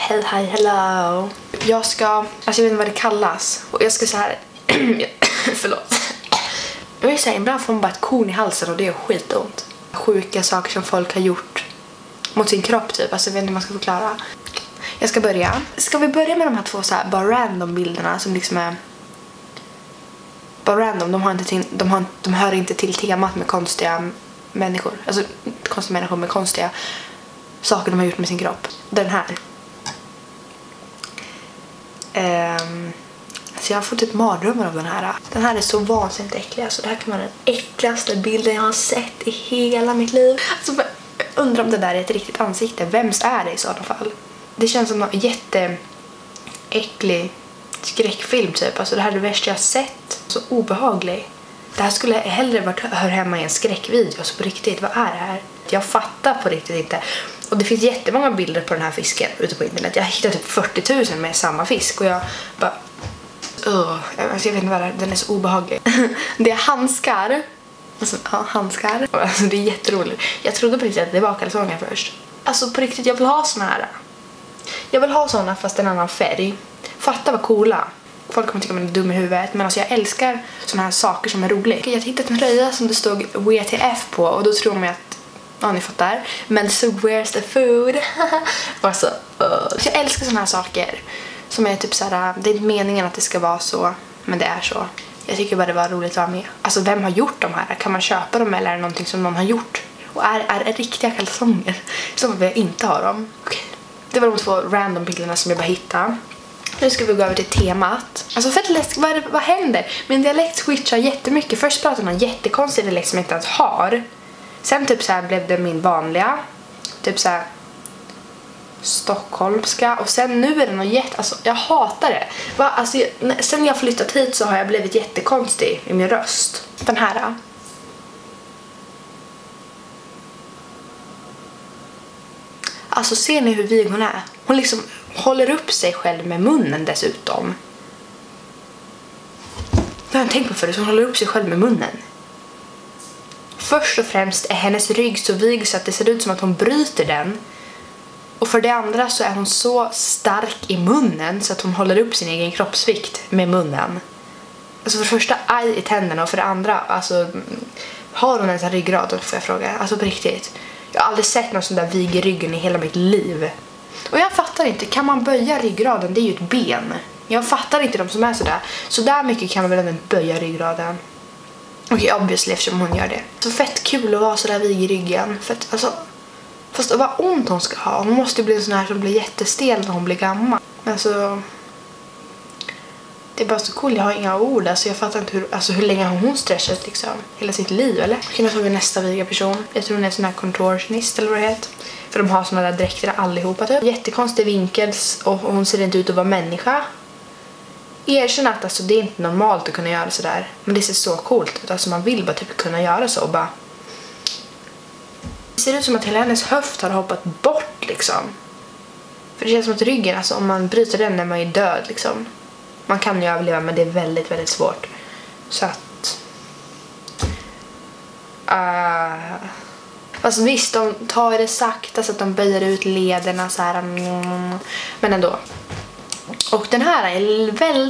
Hej, hello. Jag vet inte vad det kallas. Och jag ska så här förlåt. Jag vill säga, ibland får man bara ett korn i halsen och det är skitont. Sjuka saker som folk har gjort mot sin kropp typ. Alltså jag vet inte hur man ska förklara. Jag ska börja. Ska vi börja med de här två så här bara random bilderna som liksom är bara random. De hör inte till temat med konstiga människor. Alltså konstiga människor med konstiga saker de har gjort med sin kropp. Den här. Så jag har fått ett mardrömmar av den här. Den här är så vansinnigt äcklig. Alltså det här kan vara den äckligaste bilden jag har sett i hela mitt liv. Alltså jag undrar om det där är ett riktigt ansikte. Vems är det i sådana fall? Det känns som en jätteäcklig skräckfilm typ. Alltså det här är det värsta jag har sett. Så obehaglig. Det här skulle hellre hör hemma i en skräckvideo. Så på riktigt, vad är det här? Jag fattar på riktigt inte. Och det finns jättemånga bilder på den här fisken ute på internet. Jag har hittat typ 40 000 med samma fisk. Och jag bara... jag vet inte vad det är. Den är så obehaglig. Det är handskar. Alltså, ja, handskar. Alltså, det är jätteroligt. Jag trodde på riktigt att det var kalsonger först. Alltså på riktigt, jag vill ha såna här. Jag vill ha såna fast en annan färg. Fatta vad coola. Folk kommer tycka att man är dum i huvudet. Men alltså jag älskar såna här saker som är roliga. Jag har hittat en tröja som det stod WTF på. Och då tror man att, ja ni fattar. Men so where's the food? Alltså, så jag älskar såna här saker. Som är typ såhär, det är inte meningen att det ska vara så. Men det är så. Jag tycker bara det var roligt att vara med. Alltså vem har gjort de här? Kan man köpa dem eller är det någonting som någon har gjort? Och är det riktiga kalsonger? Så vill jag inte ha dem. Okej. Det var de två random bilderna som jag bara hittade. Nu ska vi gå över till temat. Alltså fett läskigt, vad händer? Min dialekt switchar jättemycket. Först pratade man jättekonstig dialekt som jag inte ens har. Sen typ så här blev det min vanliga. Typ så här stockholmska. Och sen nu är det något alltså jag hatar det. Alltså, sen jag flyttat hit så har jag blivit jättekonstig i min röst. Den här. Alltså ser ni hur vig hon är? Hon liksom håller upp sig själv med munnen dessutom. Det har jag tänkt på förut. Hon håller upp sig själv med munnen. Först och främst är hennes rygg så vig så att det ser ut som att hon bryter den. Och för det andra så är hon så stark i munnen så att hon håller upp sin egen kroppsvikt med munnen. Alltså för det första aj i tänderna och för det andra, alltså har hon ens en ryggrad, får jag fråga. Alltså på riktigt. Jag har aldrig sett någon sån där vig i ryggen i hela mitt liv. Och jag fattar inte, kan man böja ryggraden? Det är ju ett ben. Jag fattar inte de som är sådär. Så där mycket kan man väl ändå böja ryggraden. Okej, obviously eftersom hon gör det. Så fett kul att vara sådär vig i ryggen. Fett, alltså, fast vad ont hon ska ha. Hon måste ju bli en sån här som blir jättestel när hon blir gammal. Men så... Det är bara så cool, jag har inga ord. Alltså jag fattar inte hur länge har hon stretchat liksom. Hela sitt liv, eller? Okej, nu tar vi nästa viga person. Jag tror hon är en sån här contortionist eller vad det heter. För de har såna där dräkter allihopa typ. Jättekonstig vinkels och hon ser inte ut att vara människa. Erkänn att alltså, det är inte normalt att kunna göra sådär. Men det ser så coolt ut. Alltså man vill bara typ kunna göra så och bara... Det ser ut som att hela hennes höft har hoppat bort liksom. För det känns som att ryggen, alltså om man bryter den när man är död liksom. Man kan ju överleva men det är väldigt, väldigt svårt. Så att... Fast visst, de tar det sakta så att de böjer ut lederna så här. Men ändå. Och den här är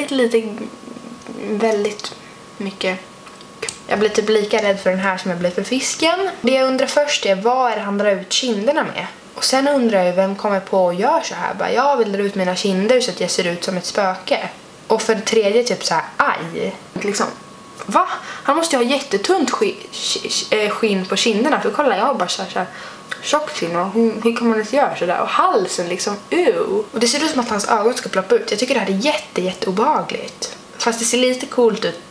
väldigt mycket. Jag blir typ lika rädd för den här som jag blir för fisken. Det jag undrar först är, vad är det han drar ut kinderna med? Och sen undrar jag, vem kommer på och gör så här? Bara, jag vill dra ut mina kinder så att jag ser ut som ett spöke. Och för det tredje typ så här, aj. Liksom, va? Han måste ju ha jättetunt skinn på kinderna. För kolla, jag har bara så här tjockt skinn. Och hur kan man inte göra så där? Och halsen liksom, Och det ser ut som att hans ögon ska ploppa ut. Jag tycker det här är jätte obehagligt. Fast det ser lite coolt ut.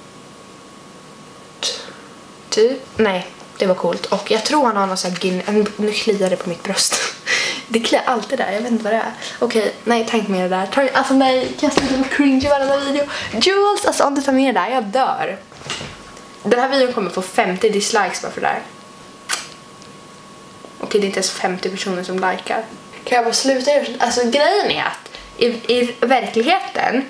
Typ. Nej, det var coolt. Och jag tror han har någon sån här nu kliar det på mitt bröst. Det kliar alltid där, jag vet inte vad det är. Okej, nej, ta inte med det där. Alltså nej, jag slutar med cringe i varenda video. Jules, alltså om du tar med det där, jag dör. Den här videon kommer få 50 dislikes bara för det där. Okej, det är inte ens 50 personer som likar. Kan jag bara sluta göra? Alltså grejen är att i verkligheten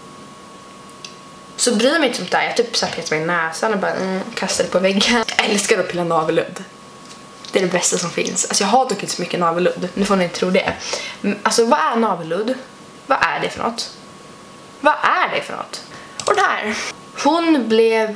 så bryr mig inte sånt där. Jag typ så petar mig i näsan och bara kastar det på väggen. Jag älskar att pilla navelludd. Det är det bästa som finns. Alltså jag har dock inte så mycket navelludd. Nu får ni inte tro det. Alltså vad är navelludd? Vad är det för något? Vad är det för något? Och den här. Hon blev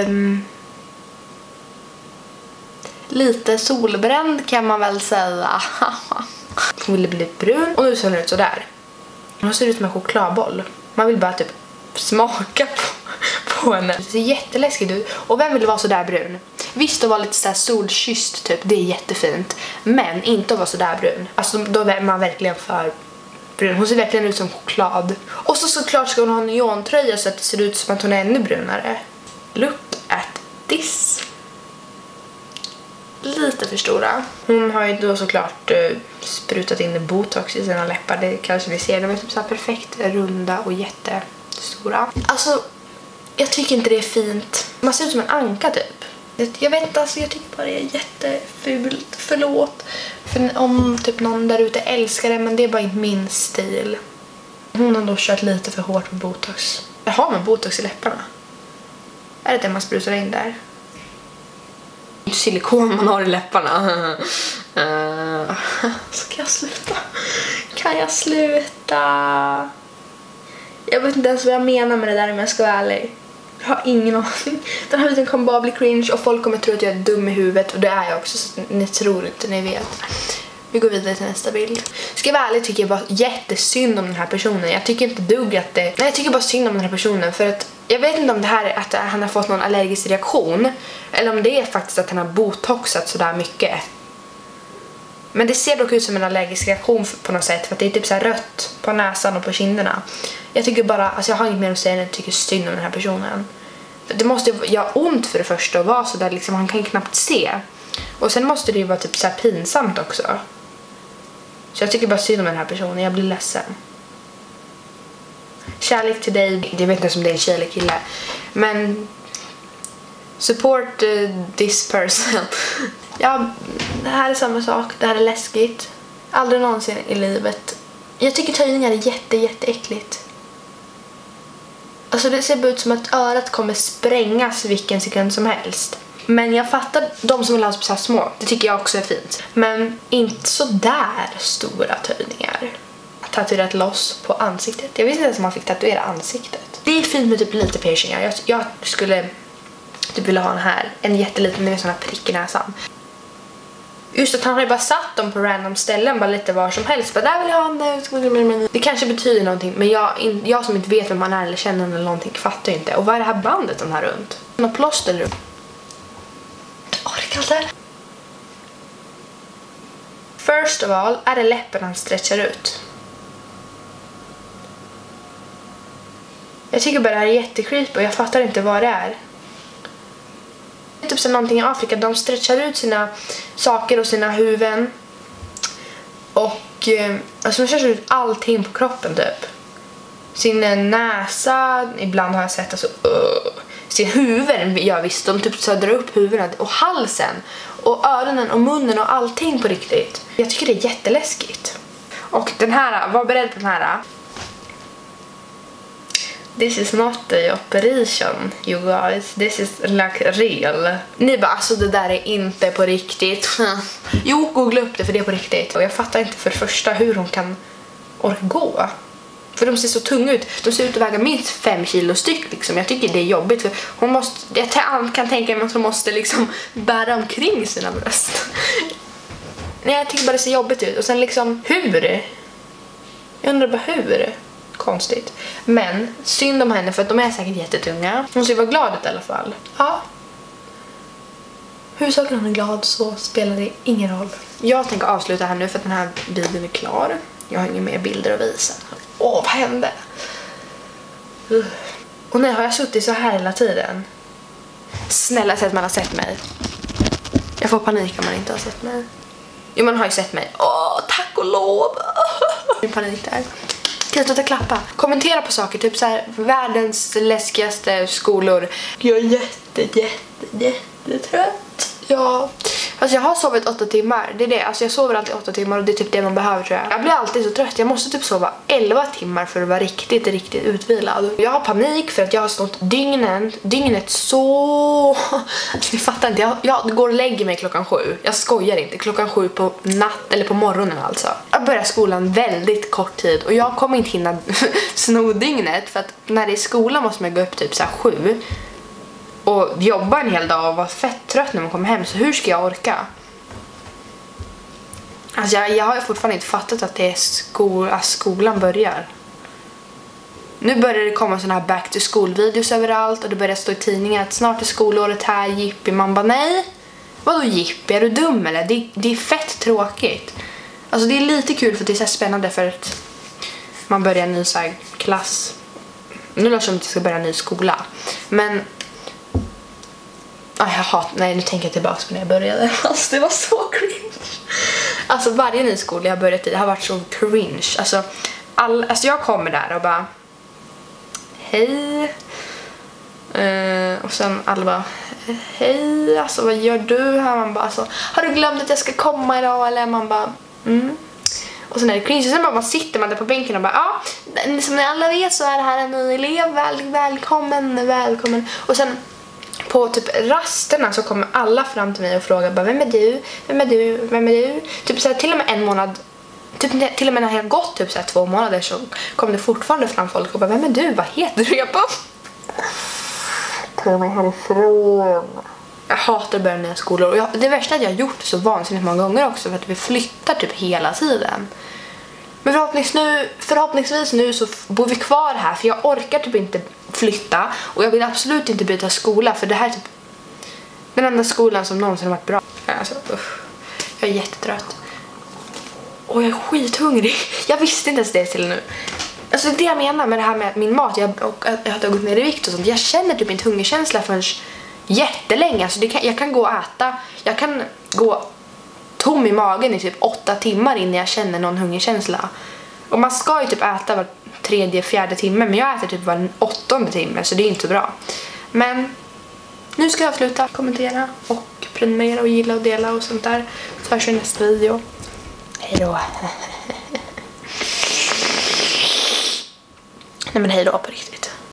lite solbränd kan man väl säga. Hon ville bli brun och nu ser hon ut så där. Hon ser ut som en chokladboll. Man vill bara typ smaka på henne. Det ser jätteläskigt ut. Och vem vill vara så där brun? Visst att vara lite så här solkysst typ, det är jättefint. Men inte att vara så där brun. Alltså då är man verkligen för brun. Hon ser verkligen ut som choklad. Och såklart ska hon ha en neontröja så att det ser ut som att hon är ännu brunare. Look at this. Lite för stora. Hon har ju då såklart sprutat in botox i sina läppar. Det kanske ni ser. De är typ så här perfekt runda och jättestora. Alltså, jag tycker inte det är fint. Man ser ut som en anka typ. Jag vet inte, alltså jag tycker bara det är jättefult. Förlåt. För om typ någon där ute älskar det, men det är bara inte min stil. Hon har då kört lite för hårt på botox. Har man botox i läpparna? Är det man sprutar in där? Silikon man har i läpparna. Så kan jag sluta? Kan jag sluta? Jag vet inte ens vad jag menar med det där om jag ska vara ärlig. Jag har ingen aning. Den här videon kommer bara bli cringe och folk kommer tro att jag är dum i huvudet. Och det är jag också, så ni tror inte, ni vet. Vi går vidare till nästa bild. Ska jag vara ärlig tycker jag bara jättesynd om den här personen. Jag tycker inte dugg att det... Nej, jag tycker bara synd om den här personen. För att jag vet inte om det här är att han har fått någon allergisk reaktion. Eller om det är faktiskt att han har botoxat sådär mycket. Men det ser dock ut som en allergisk reaktion på något sätt. För att det är typ så här rött på näsan och på kinderna. Jag tycker bara, alltså jag har inget mer att säga än att jag tycker synd om den här personen. Det måste göra ont för det första att vara så där liksom, han kan ju knappt se. Och sen måste det ju vara typ så här pinsamt också. Så jag tycker bara synd om den här personen, jag blir ledsen. Kärlek till dig, jag vet inte om det är en tjej eller kille. Men support this person. Ja, det här är samma sak, det här är läskigt. Aldrig någonsin i livet. Jag tycker töjningar är jätteäckligt. Alltså det ser ut som att örat kommer sprängas vilken sekund som helst. Men jag fattar de som vill ha så här små. Det tycker jag också är fint. Men inte så där stora töjningar. Tatuerat loss på ansiktet. Jag visste inte ens om man fick tatuera ansiktet. Det är fint med typ lite piercingar. Jag skulle typ vilja ha en här. En jätteliten med såna prick i näsan. Just att han har ju bara satt dem på random ställen, bara lite var som helst. Bara där vill jag ha en. Det kanske betyder någonting, men jag som inte vet vem man är eller känner eller någonting fattar ju inte. Och vad är det här bandet den här runt? Något plåster runt. Orkar inte. First of all är det läppen han stretchar ut. Jag tycker bara det här är jättecreepy och jag fattar inte vad det är. Typ som någonting i Afrika, de stretchar ut sina saker och sina huvuden. Och alltså de stretchar ut allting på kroppen typ. Sin näsa, ibland har jag sett alltså sin huvud, jag visst, de typ så drar upp huvudet och halsen och öronen och munnen och allting på riktigt. Jag tycker det är jätteläskigt. Och den här, var beredd på den här. This is not a operation, you guys. This is like real. Ni bara, alltså det där är inte på riktigt. Jo, googla upp det för det är på riktigt. Och jag fattar inte för det första hur hon kan orka gå. För de ser så tunga ut. De ser ut att väga minst 5 kilo styck liksom. Jag tycker det är jobbigt för hon måste, jag kan tänka mig att hon måste liksom bära omkring sina bröst. Nej, jag tycker bara det ser jobbigt ut. Och sen liksom, hur? Jag undrar bara hur. Konstigt. Men synd om henne för att de är säkert jättetunga. Hon ska vara glad i alla fall. Ja. Hur saker hon är glad så spelar det ingen roll. Jag tänker avsluta här nu för att den här videon är klar. Jag har inga mer bilder att visa. Vad hände? Och nej, har jag suttit så här hela tiden? Snälla, säg att man har sett mig. Jag får panik om man inte har sett mig. Jo, man har ju sett mig. Tack och lov. Min panik där. Kan jag sluta klappa? Kommentera på saker, typ så här världens läskigaste skolor. Jag är jättetrött. Ja, Alltså jag har sovit 8 timmar. Det är det. Alltså jag sover alltid 8 timmar och det är typ det man behöver, tror jag. Jag blir alltid så trött. Jag måste typ sova 11 timmar för att vara riktigt utvilad. Jag har panik för att jag har snott dygnet så... Alltså, ni fattar inte. Jag går och lägger mig klockan 7. Jag skojar inte. Klockan 7 på natt eller på morgonen alltså. Jag börjar skolan väldigt kort tid och jag kommer inte hinna sno dygnet för att när det är skolan måste man gå upp typ så här 7 och jobba en hel dag och vara fett trött när man kommer hem. Så hur ska jag orka? Alltså jag har ju fortfarande inte fattat att det är att skolan börjar. Nu börjar det komma såna här back to school videos överallt och det börjar stå i tidningen att snart är skolåret här, jippi. Man bara nej. Vadå jippi? Är du dum eller? Det är fett tråkigt. Alltså det är lite kul för det är så här spännande för att man börjar en ny så här klass. Nu låter det som att jag ska börja en ny skola. Men nej, nu tänker jag tillbaka på när jag började. Alltså det var så cringe. Alltså varje ny skola jag börjat i har varit så cringe. Alltså jag kommer där och bara hej. Och sen alla bara hej, alltså vad gör du här? Man bara alltså, har du glömt att jag ska komma idag? Eller man bara och sen är det cringe. Och sen bara man sitter där på bänken och bara som ni alla vet så är det här en ny elev. Välkommen. Och sen på typ rasterna så kommer alla fram till mig och frågar bara, vem är du? Typ så här, till och med en månad, typ till och med när jag har gått typ så här 2 månader så kommer det fortfarande fram folk och bara, vem är du? Vad heter du? Jag bara ta mig härifrån. Jag hatar att börja nya skolor och det värsta är att jag har gjort det så vansinnigt många gånger också för att vi flyttar typ hela tiden. Men förhoppningsvis nu så bor vi kvar här för jag orkar typ inte flytta och jag vill absolut inte byta skola för det här är typ den enda skolan som någonsin har varit bra. Alltså, jag är jättetrött. Och jag är skithungrig. Jag visste inte ens det till nu. Alltså det jag menar med det här med min mat, jag har gått ner i vikt och sånt. Jag känner typ inte hungerkänsla förrän jättelänge. Alltså jag kan gå och äta. Jag kan gå tom i magen i typ 8 timmar innan jag känner någon hungerkänsla. Och man ska ju typ äta var 3-4 timme, men jag äter typ var 8:e timme, så det är inte bra. Men nu ska jag sluta kommentera och prenumerera och gilla och dela och sånt där. Så hörs vi i nästa video. Hej då. Nej men hej då på riktigt.